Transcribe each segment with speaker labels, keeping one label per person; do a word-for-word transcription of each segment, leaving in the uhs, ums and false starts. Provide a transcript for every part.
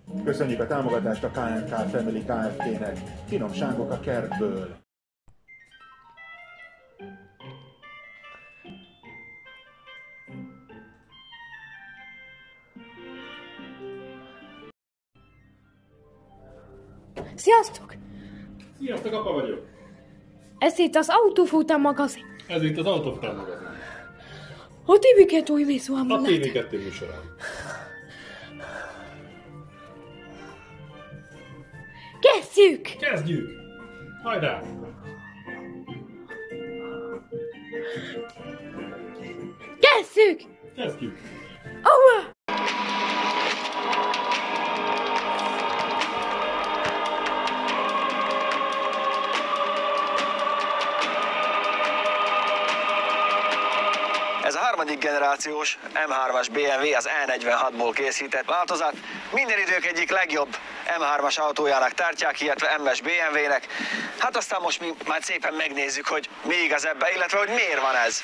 Speaker 1: Köszönjük a támogatást a ká en ká Family Kft-nek. Finomságok a kertből.
Speaker 2: Sziasztok!
Speaker 3: Sziasztok, apa vagyok!
Speaker 2: Ez itt az Autofután magazin.
Speaker 3: Ez itt az Autofután magazin.
Speaker 2: A té vé kettő új műsorában
Speaker 3: A té vé kettő műsorán.
Speaker 2: Kezdjük!
Speaker 3: Kezdjük! Hajrá!
Speaker 2: Kezdjük!
Speaker 3: Kezdjük!
Speaker 2: Ahova!
Speaker 4: Ez a harmadik generációs em hármas bé em vé az E negyvenhatból készített változat. Minden idők egyik legjobb em hármas autójának tartják, illetve em es bé em vé-nek. Hát aztán most mi már szépen megnézzük, hogy mi igaz ebbe, illetve hogy miért van ez.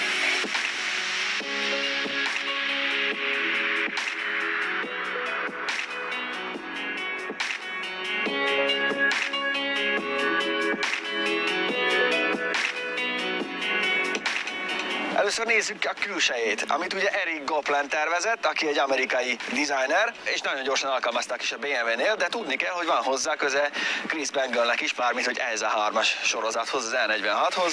Speaker 4: Először nézzük a külsejét, amit ugye Eric Gopland tervezett, aki egy amerikai designer, és nagyon gyorsan alkalmazták is a bé em vé-nél, de tudni kell, hogy van hozzá köze Chris Bangle-nek is, mármint hogy ez a hármas sorozathoz, az E negyvenhathoz.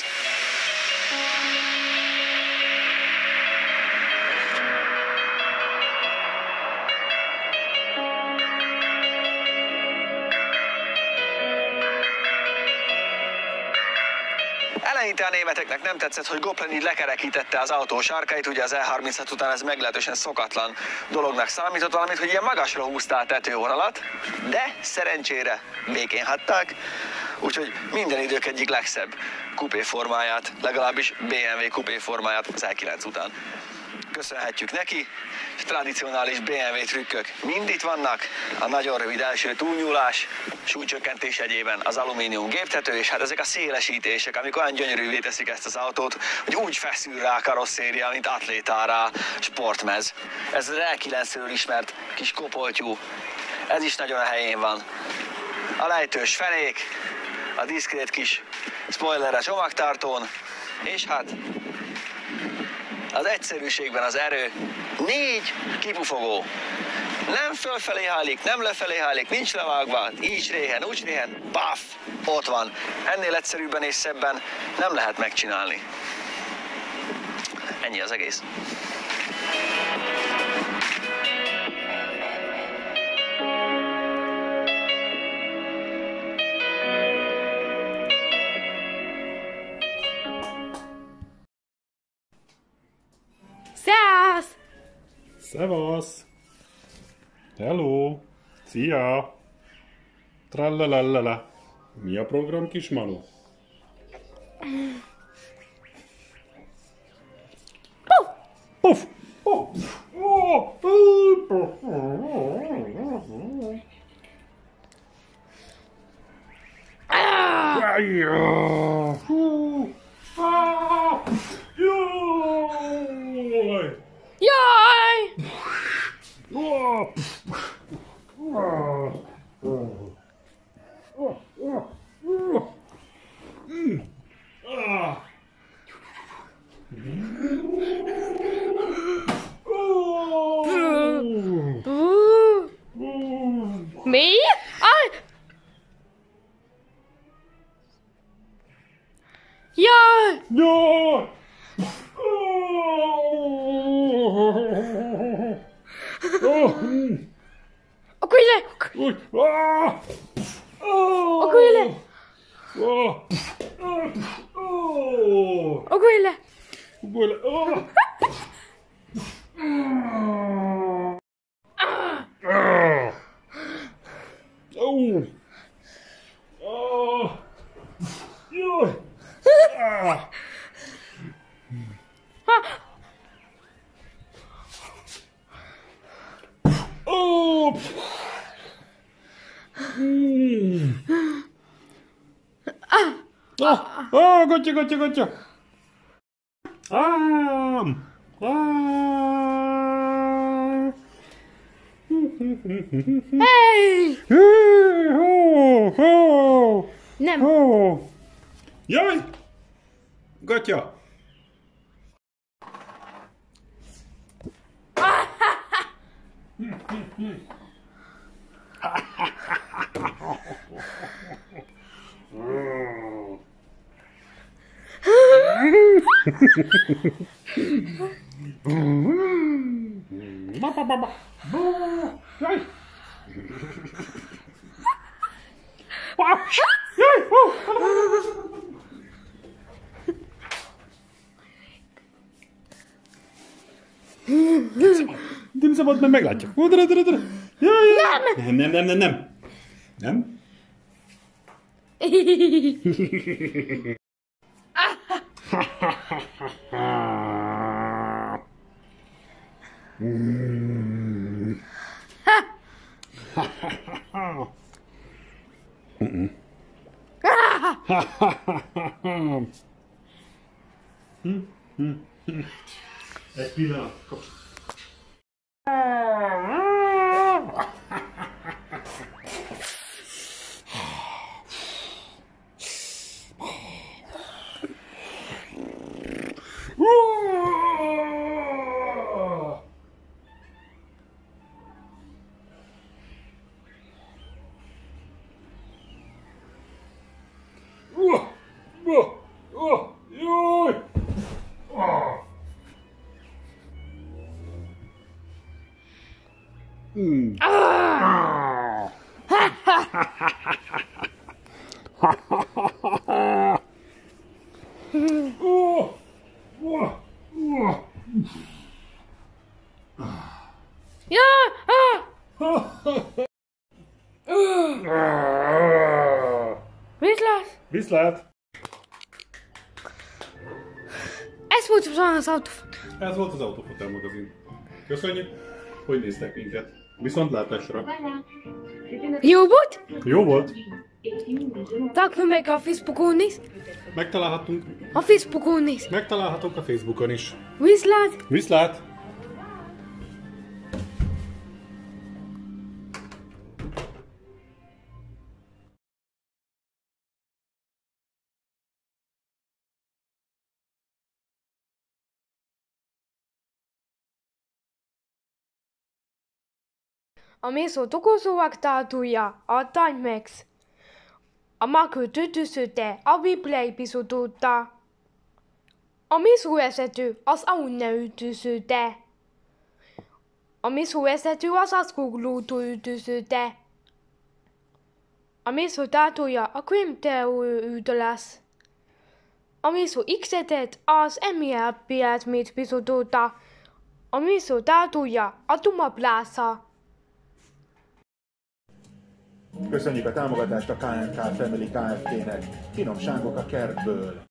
Speaker 4: Eleinte a németeknek nem tetszett, hogy Gopland így lekerekítette az autó sarkait, ugye az E harminchat után ez meglehetősen szokatlan dolognak számított, valamint, hogy ilyen magasra húzta a tetővonalat, de szerencsére békén hagyták, úgyhogy minden idők egyik legszebb kupé formáját, legalábbis bé em vé kupé formáját az E kilenc után köszönhetjük neki. Tradicionális bé em vé trükkök mind itt vannak, a nagyon rövid első túlnyúlás, súlycsökkentés egyében az alumínium géptető, és hát ezek a szélesítések, amik olyan gyönyörűvé teszik ezt az autót, hogy úgy feszül rá a karosszéria, mint atlétára sportmez. Ez az E kilencről ismert kis kopoltyú, ez is nagyon a helyén van. A lejtős fenék, a diszkrét kis spoiler a csomagtartón, és hát az egyszerűségben az erő, négy kipufogó. Nem fölfelé hajlik, nem lefelé hajlik, nincs levágva, így réhen, úgy réhen, paf, ott van. Ennél egyszerűbben és szebben nem lehet megcsinálni. Ennyi az egész.
Speaker 2: Szevasz!
Speaker 3: Szevasz! Hello! Szia! Trallalallala! Mi a program, kis Manu? Puff! Puff!
Speaker 2: Jaj! Mi? Aj! Jaj!
Speaker 3: Jaj!
Speaker 2: Akkor le!
Speaker 3: Úgy! Ah!
Speaker 2: Akkor le!
Speaker 3: Ah!
Speaker 2: Akkor le!
Speaker 3: Ugorj le! Ah! Ah! Ó! Ah! Jaj! Ah! Ó! Mm. Ah! Ah! Gotcha, gotcha, gotcha! Ám! Ám!
Speaker 2: Hey!
Speaker 3: Hé, hó, hó,
Speaker 2: Nem.
Speaker 3: hó. Jaj! Gatya! Ba, ba, ba, ba. Ba. Jaj! Ah, jaj! Hú. Nem szabad, mert meglátják. Ó, dara, dara, dara. Jaj, jaj. Nem, nem, nem, nem, nem. Nem? Egy pillanat. Kapcsolj. Mm. Ah. Oh. Oh. Oh.
Speaker 2: Ja! Ah. Viszlát!
Speaker 3: Viszlát!
Speaker 2: Ez volt az autó.
Speaker 3: Ez volt az Autofotel magazin. Köszönjük, hogy néztek minket. Viszontlátásra!
Speaker 2: Jó volt?
Speaker 3: Jó volt!
Speaker 2: Takd meg a Facebookon is.
Speaker 3: Megtalálhatunk,
Speaker 2: A Facebookon is.
Speaker 3: megtalálhatunk a Facebookon is.
Speaker 2: Viszlát!
Speaker 3: Viszlát!
Speaker 2: A mészó tokozóak tátúja, a Timex. A makő tütőszöte, a Biplay epizódóta. A mészó eszető, az aunne ütőszöte. A mészó eszető, az aszkoglótó ütőszöte. A mészó tátúja, a Quimteo ütőlász. A mészó x-etet, az em el pé-et mét epizódóta. A mészó tátúja, a Tuma Plaza.
Speaker 1: Köszönjük a támogatást a ká en ká Family Kft-nek. Finomságok a kertből.